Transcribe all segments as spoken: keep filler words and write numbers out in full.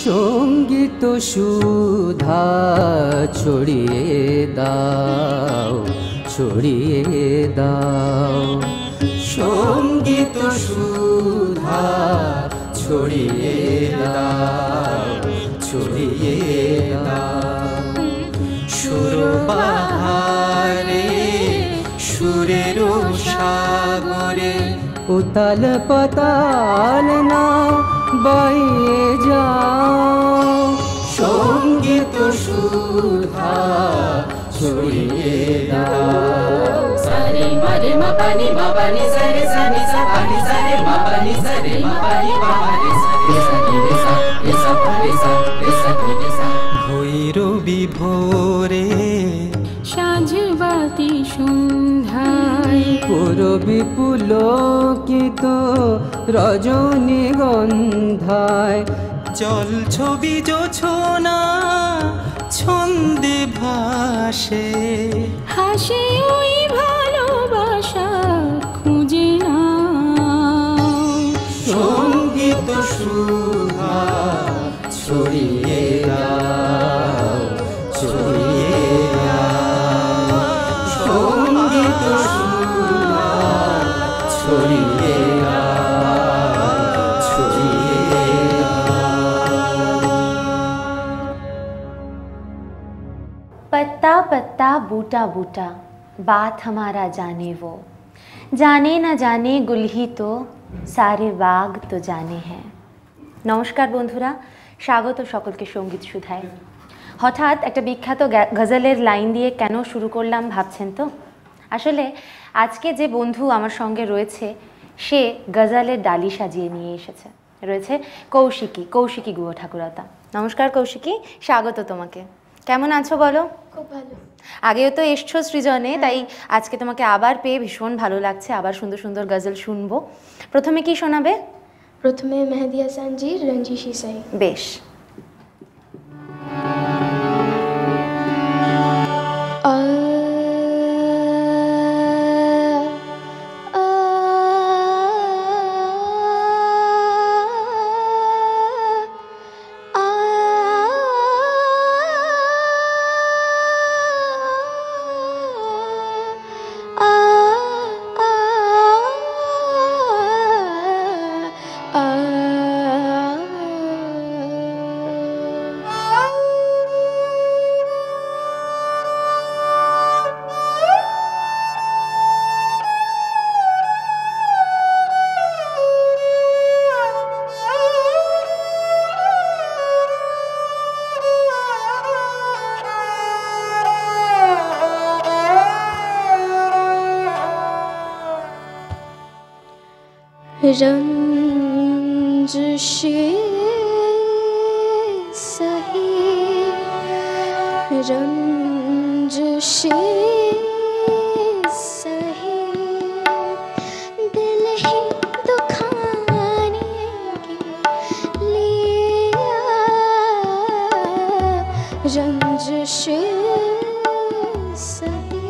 সঙ্গীত সুধা ছড়িয়ে দাও, ছড়িয়ে দাও, সঙ্গীত সুধা ছড়িয়ে দাও, ছড়িয়ে দাও। সুরবাহারে সুরের সাগরে উতাল পাতাল না বাইয়ে যাও, সঙ্গীত সুধা ছড়িয়ে দাও। সারে মারে মা পানি মা পানি সারে সানি সা পানি সারে মা পানি সারে মা পানি মা পানি সারে সানি রে সা রে সা রে সা রে সা রে সা। ভৈরবী ভোরে সাঁঝবাতি সন্ধ্যায় পূরবী পুলকিত রজনীগন্ধায় জল ছবি জোছনা ছন্দে ভাসে, হাসে ওই ভালোবাসা খুঁজে নাও, সঙ্গীত সুধা ছড়িয়ে দাও, ছড়িয়ে দাও, সঙ্গীত সুধা ছড়িয়ে দাও, ছড়িয়ে पत्ता पत्ता बूटा बूटा बात हमारा जाने वो, जाने न जाने गुल ही तो सारे बाग तो जाने हैं। নমস্কার বন্ধুরা, স্বাগত সকলকে সঙ্গীত সুধায়। হঠাৎ একটা বিখ্যাত গজলের লাইন দিয়ে কেন শুরু করলাম ভাবছেন তো? আসলে আজকে যে বন্ধু আমার সঙ্গে রয়েছে সে গজলের ডালি সাজিয়ে নিয়ে এসেছে। রয়েছে কৌশিকী, কৌশিকী গুহ ঠাকুরতা। নমস্কার কৌশিকী, স্বাগত তোমাকে। কেমন আছো বলো? খুব ভালো। আগেও তো এসছো সৃজনে, তাই আজকে তোমাকে আবার পেয়ে ভীষণ ভালো লাগছে। আবার সুন্দর সুন্দর গজল শুনবো। প্রথমে কি শোনাবে? প্রথমে মেহেদি হাসান জির রঞ্জিশি সাই। বেশ। रंजिशे सही रंजिशे सही दिल ही दुखाने के लिए रंजिशे सही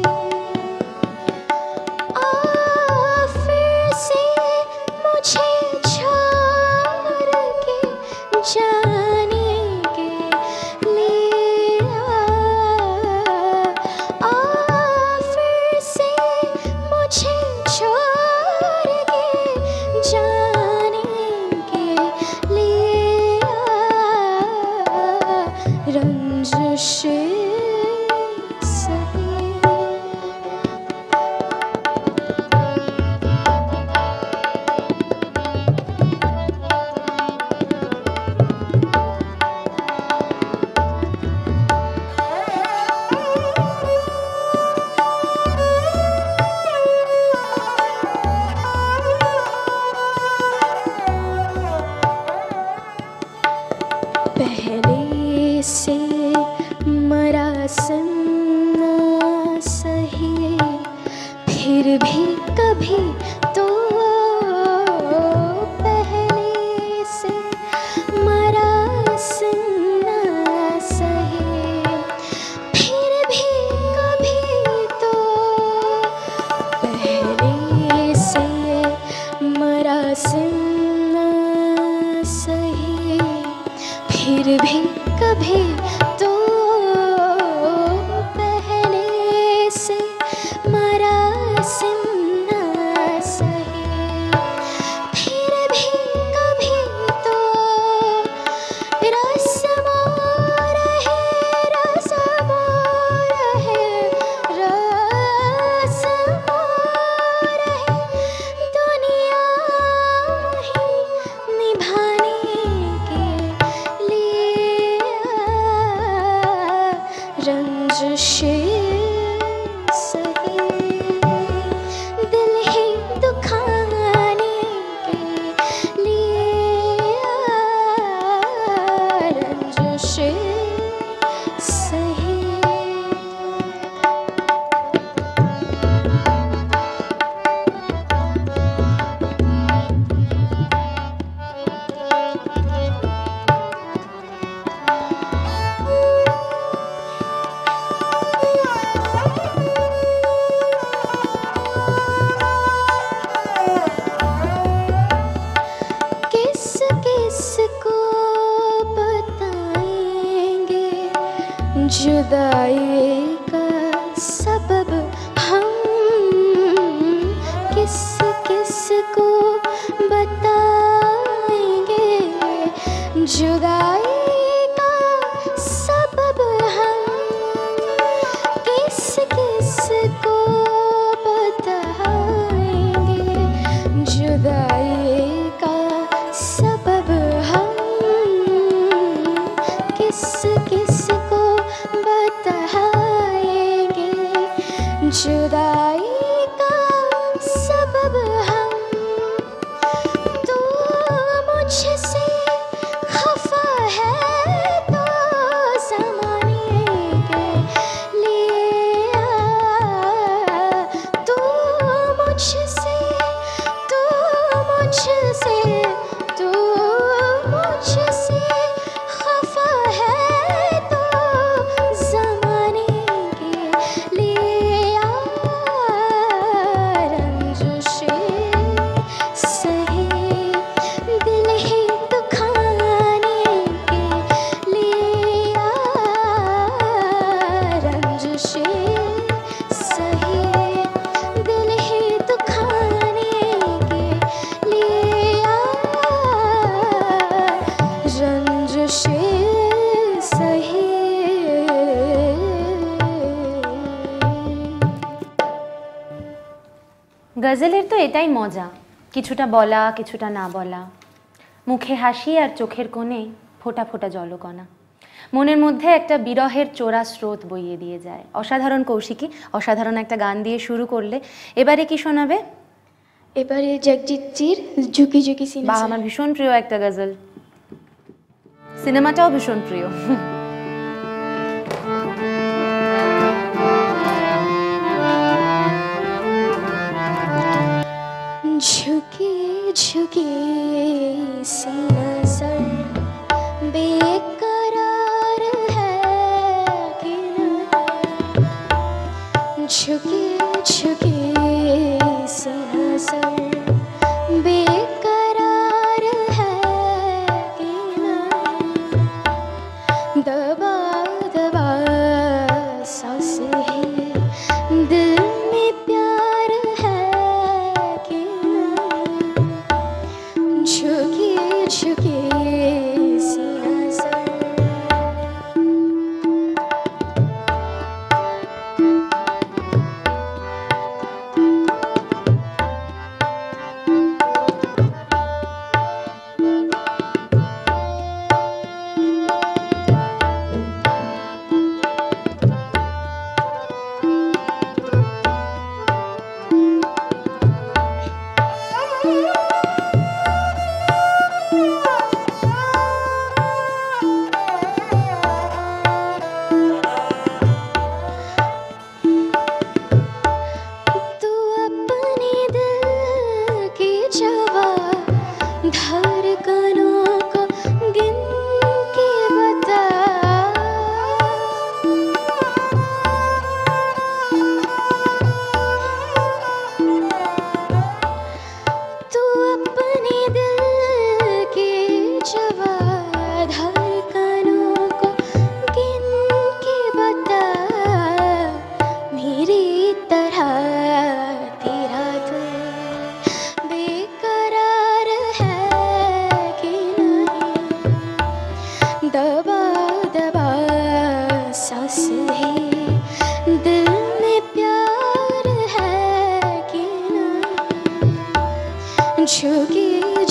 आ फिर से मुझे छोड़ के जाने के लिए आ फिर से मुझे छोड़ के जाने के लिए रंजिशे सही। पहले से मरा सन्ना सही फिर भी कभी तो पहले से मरा सन्ना सही फिर भी कभी तो पहले से मरा सन्ना सही फिर भी कभी तो पहले से मरा सिमना सहे, फिर भी कभी तो रस्मो रहे, रस्मो रहे, रस्मो रहे, दुनिया ही निभाने के लिए रंजिशे सही, दिल ही दुखाने के लिए रंजिशे सही। किस किस को बताएंगे जुदाई का सबब हम, किस किस को बताएंगे जुदाई का सबब हम, किस किस को बताएंगे जुदाई का सबब हम, किस किस को बताएंगे जुदाई का सबब हम। तो मुझसे खफा है तो ज़माने के लिए, तो मुझसे तो मुझसे तो मुझसे खफा है तो ज़माने के लिए रंजिशे सही, दिल ही दुखाने के लिए रंजिशे सही, दिल ही दुखाने के लिए रंजिशे सही। গজলের তো এটাই মজা, কিছুটা বলা কিছুটা না বলা, মুখে হাসি আর চোখের কোণে ফোঁটা ফোঁটা জলকণা, মনের মধ্যে একটা বিরহের চোরা স্রোত বইয়ে দিয়ে যায়। অসাধারণ কৌশিকী, অসাধারণ একটা গান দিয়ে শুরু করলে। এবারে কি শোনাবে? এবারে জগজিৎজির ঝুঁকি ঝুঁকি সিনেমা। বা আমার ভীষণ প্রিয় একটা গজল, সিনেমাটাও ভীষণ প্রিয়। झुकी झुकी सी नजर बेकरार है कि नहीं, झुकी झुकी सी नजर बेकरार है कि नहीं, दबा दबा सांस ही दिल में प्यार है कि नहीं, झुकी झुकी सी नजर।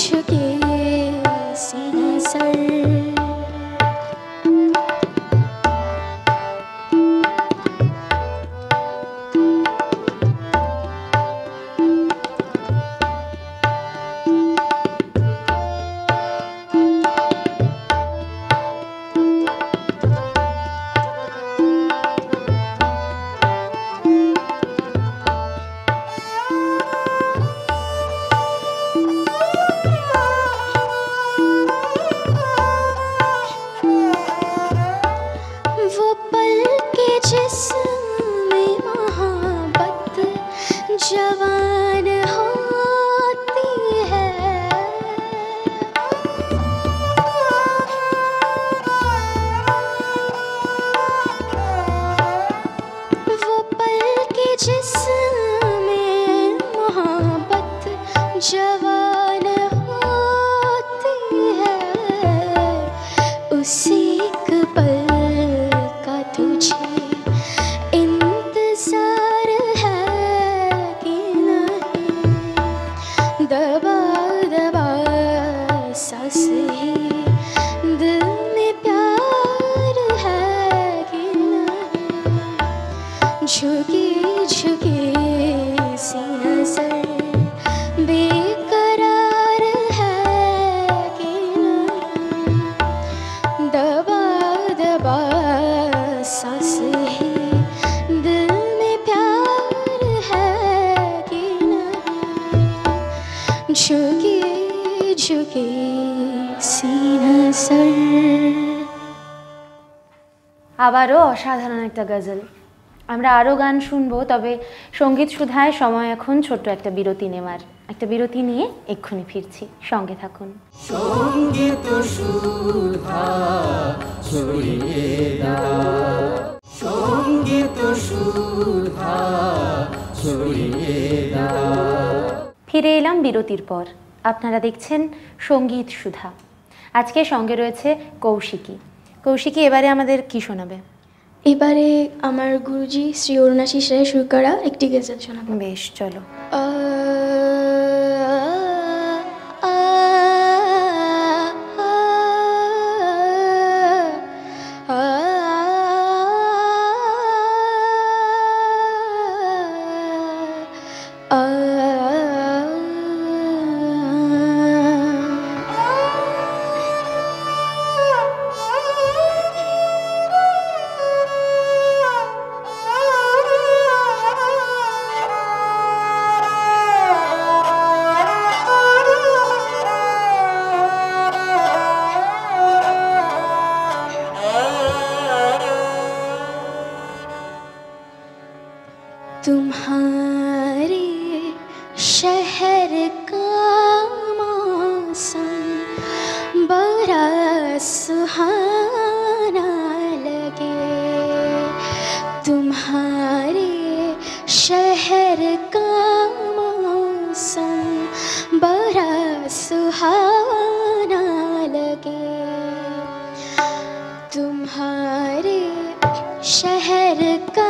झुके सीना सर। जवान होती है, वो पल के जिसमें मोहब्बत जवान होती है, उसी एक पल का तुझे इंतजार है कि नहीं। दबा दबा सांस ही दिल में प्यार है कि नहीं। झुकी झुकी सीना सर बेकरार है कि नहीं। दबा दबा सांस ही दिल में प्यार है कि नहीं। झुकी झुकी सीना सर। আবারও অসাধারণ একটা গজল। আমরা আরও গান শুনবো, তবে সঙ্গীত সুধায় সময় এখন ছোট্ট একটা বিরতি নেওয়ার। একটা বিরতি নিয়ে এক্ষুনি ফিরছি, সঙ্গে থাকুন। সঙ্গীত সুধা ছড়িয়ে দাও, সঙ্গীত সুধা ছড়িয়ে দাও। ফিরে এলাম বিরতির পর। আপনারা দেখছেন সঙ্গীত সুধা। আজকে সঙ্গে রয়েছে কৌশিকী। কৌশিকী, এবারে আমাদের কি শোনাবে? এবারে আমার গুরুজি শ্রী অরুণাশিস রায় সুর করা একটি গজল শোনাবো। বেশ, চলো। আ, আ, আ, আ, আ, तुम्हारे शहर का मौसम बड़ा सुहाना लगे। तुम्हारे शहर का मौसम बड़ा सुहाना लगे। तुम्हारे शहर का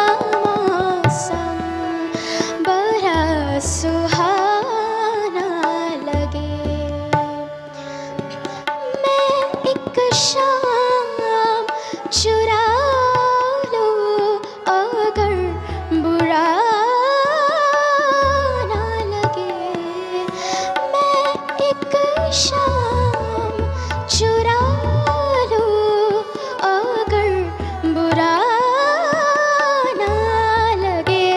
सुहाना लगे। मैं एक शाम चुरा लूं अगर बुरा ना लगे। मैं एक शाम चुरा लूं अगर बुरा ना लगे।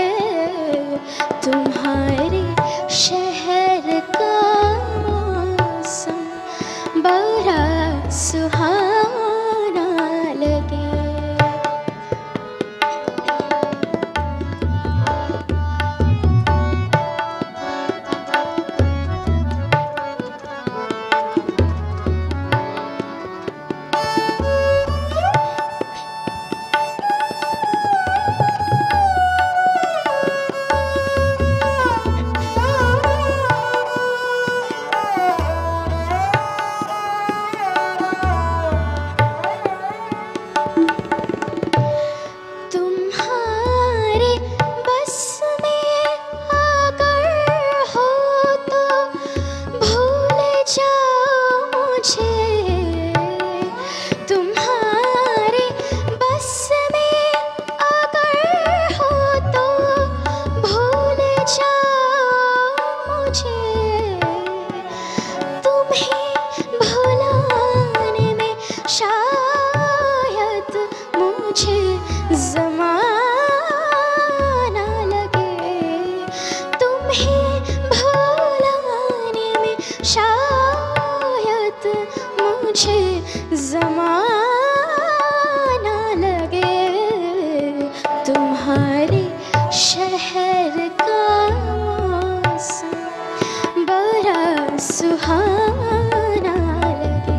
तुम्हारे शहर का मौसम बड़ा सुहाना लगे। मुझे ज़माना लगे, तुम्हारे शहर का मौसम बड़ा सुहाना लगे।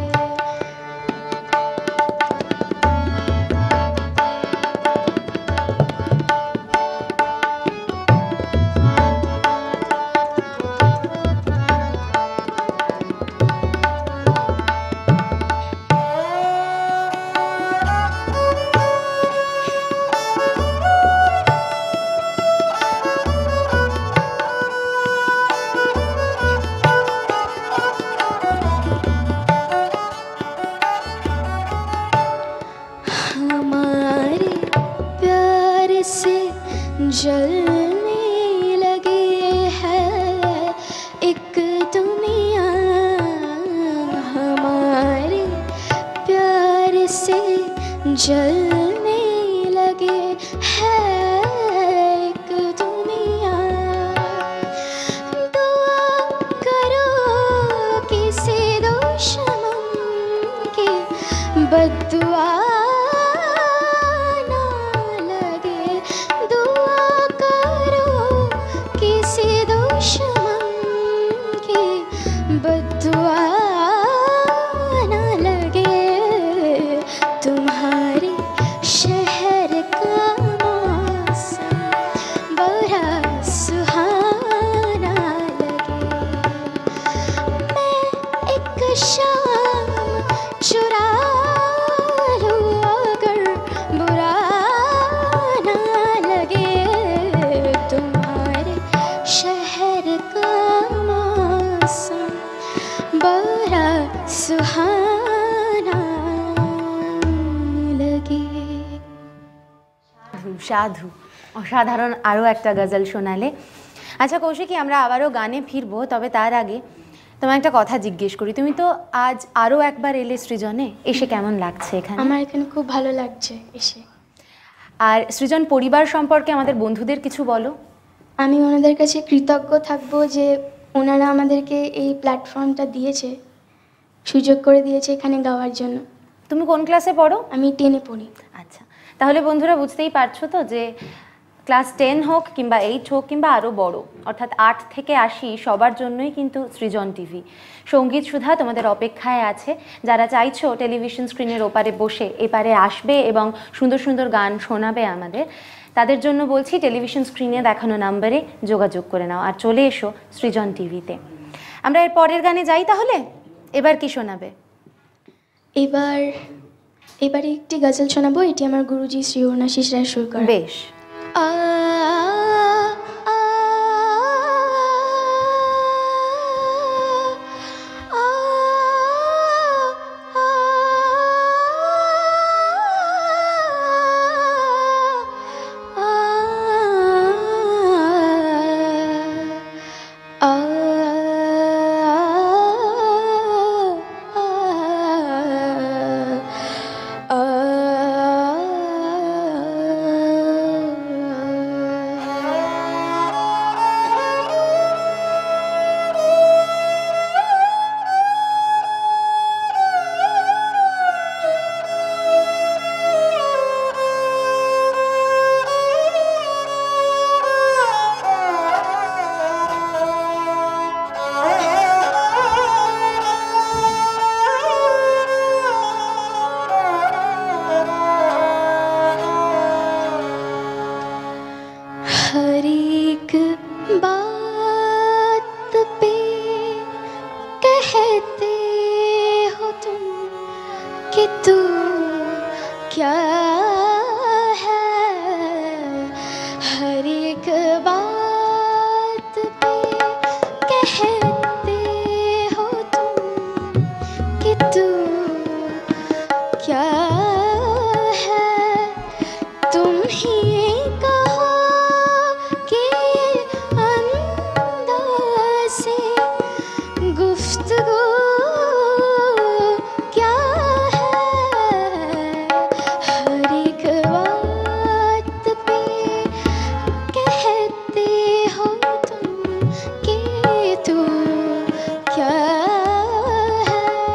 हमारे प्यार से जलने लगी है एक दुनिया, हमारे प्यार से जलने लगे है एक दुनिया। दुआ करो किसी दुश्मन की बद्दुआ ना लगे, दुआ करो किसी दुश्मन की बद्दुआ ना लगे, तुम्हारे शहर का मौसम बड़ा सुहाना लगे। मैं एक शाम चुरा लूं अगर बुरा ना लगे, तुम्हारे शहर का मौसम बड़ा सुहाना लगे। সাধু সাধু অসাধারণ আরও একটা গজল শোনালে। আচ্ছা কৌশিকী, আমরা আবারও গানে ফিরবো, তবে তার আগে তোমার একটা কথা জিজ্ঞেস করি। তুমি তো আজ আরও একবার এলে সৃজনে, এসে কেমন লাগছে এখানে? আমার এখানে খুব ভালো লাগছে এসে। আর সৃজন পরিবার সম্পর্কে আমাদের বন্ধুদের কিছু বলো। আমি ওনাদের কাছে কৃতজ্ঞ থাকব যে ওনারা আমাদেরকে এই প্ল্যাটফর্মটা দিয়েছে, সুযোগ করে দিয়েছে এখানে গাওয়ার জন্য। তুমি কোন ক্লাসে পড়ো? আমি টেনে পড়ি। আচ্ছা, তাহলে বন্ধুরা বুঝতেই পারছো তো যে ক্লাস টেন হোক কিংবা এইট হোক কিংবা আরও বড়, অর্থাৎ আট থেকে আশি সবার জন্যই কিন্তু সৃজন টিভি সঙ্গীত সুধা তোমাদের অপেক্ষায় আছে। যারা চাইছো টেলিভিশন স্ক্রিনের ওপারে বসে এপারে আসবে এবং সুন্দর সুন্দর গান শোনাবে আমাদের, তাদের জন্য বলছি টেলিভিশন স্ক্রিনে দেখানো নাম্বারে যোগাযোগ করে নাও আর চলে এসো সৃজন টিভিতে। আমরা এর পরের গানে যাই তাহলে। এবার কি শোনাবে? এবার এবারে একটি গজল শোনাবো, এটি আমার গুরুজি শ্রী অরুণাশিস রায় সুর করা। বেশ। আ আ हर एक बात पे कहते हो तुम कि तू क्या है, हर एक बात पे कहते हो तुम कि तू क्या है, तुम ही कहो कि अंदाज़े गुफ्तगू क्या है, हर एक बात पे कहते हो तुम कि तू क्या है,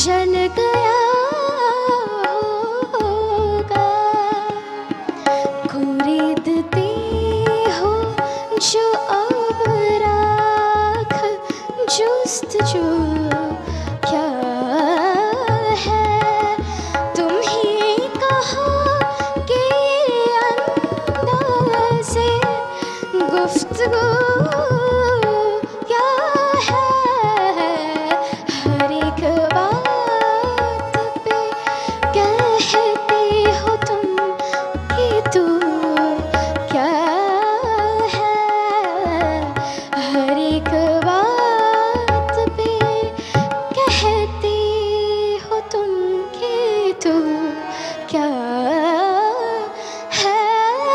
जल गया होगा। खरीदते हो जो अब राख जुस्तजू क्या है, तुम ही कहो कि ये अंदाज़े गुफ्तगू क्या है। हर एक बात पे कहते हो तुम कि तू क्या है। हर एक बात पे कहते हो तुम कि तू क्या है।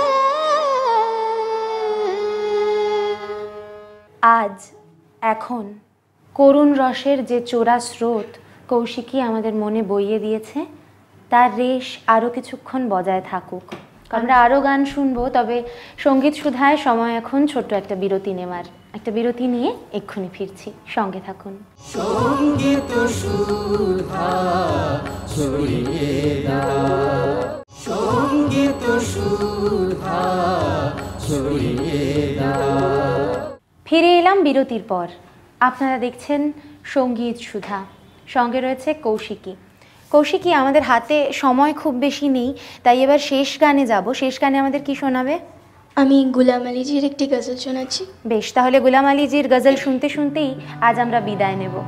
আজ এখন করুণ রসের যে চোরা স্রোত কৌশিকী আমাদের মনে বইয়ে দিয়েছে, তার রেশ আরও কিছুক্ষণ বজায় থাকুক। আমরা আরও গান শুনবো, তবে সঙ্গীত সুধায় সময় এখন ছোট্ট একটা বিরতি নেওয়ার। একটা বিরতি নিয়ে এক্ষুনি ফিরছি, সঙ্গে থাকুন। সঙ্গীত সুধা ছড়িয়ে দাও, সঙ্গীত সুধা ছড়িয়ে দাও। ফিরে এলাম বিরতির পর। আপনারা দেখছেন সঙ্গীত সুধা, সঙ্গে রয়েছে কৌশিকী। কৌশিকী, আমাদের হাতে সময় খুব বেশি নেই, তাই এবার শেষ গানে যাব। শেষ গানে আমাদের কি শোনাবে? আমি গুলাম আলীজির একটি গজল শোনাচ্ছি। বেশ, তাহলে গুলাম আলীজির গজল শুনতে শুনতেই আজ আমরা বিদায় নেব।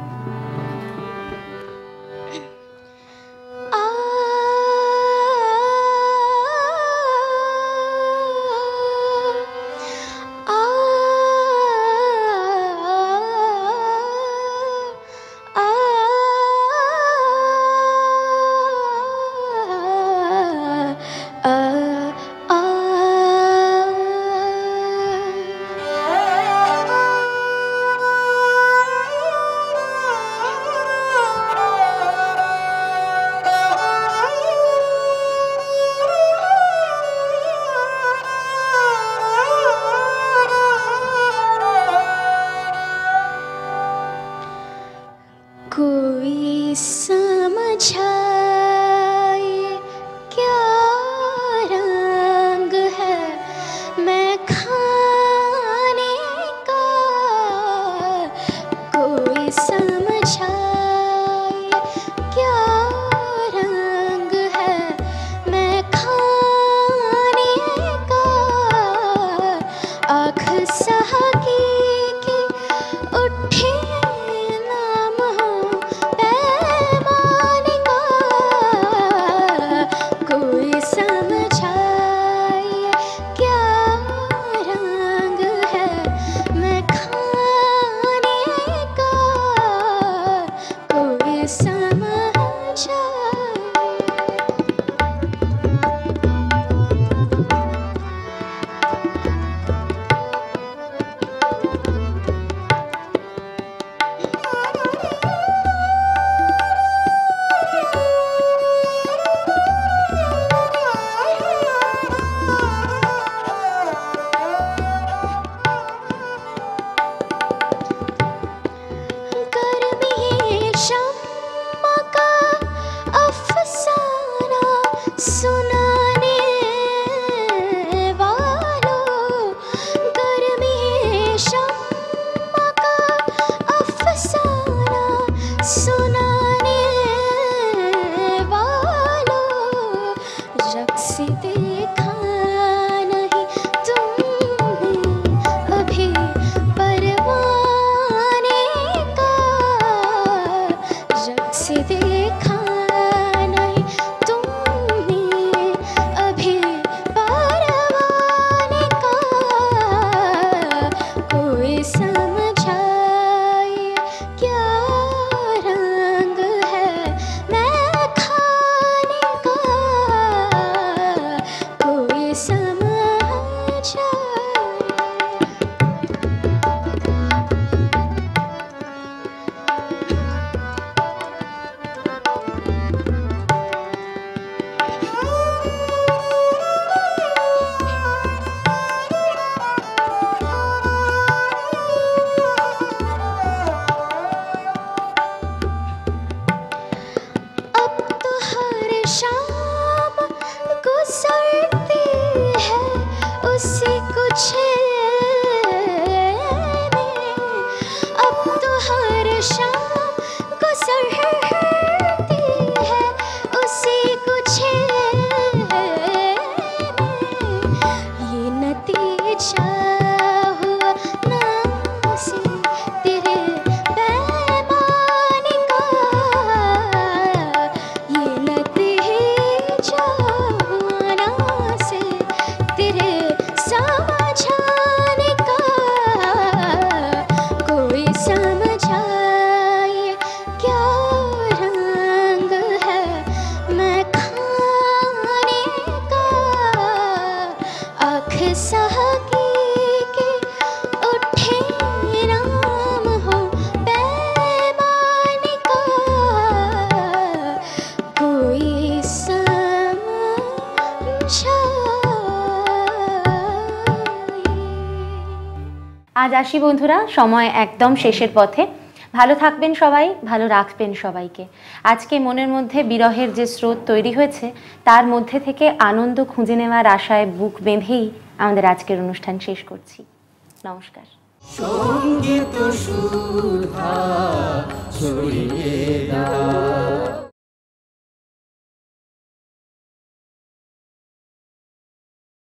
कोई समझाए क्या रंग है मैं खाने का। कोई समझाए क्या रंग है मैं खाने का। आँख सहागी की उठे नाम हो पैमाने का। कोई समझाए क्या रंग है मैं खाने का। कोई समझाए। गर्मी शम আজ আসি বন্ধুরা, সময় একদম শেষের পথে। ভালো থাকবেন সবাই, ভালো রাখবেন সবাইকে। আজকে মনের মধ্যে বিরহের যে স্রোত তৈরি হয়েছে তার মধ্যে থেকে আনন্দ খুঁজে নেওয়ার আশায় বুক বেঁধেই আমাদের আজকের অনুষ্ঠান শেষ করছি। নমস্কার। সঙ্গীত সুধা ছড়িয়ে দাও।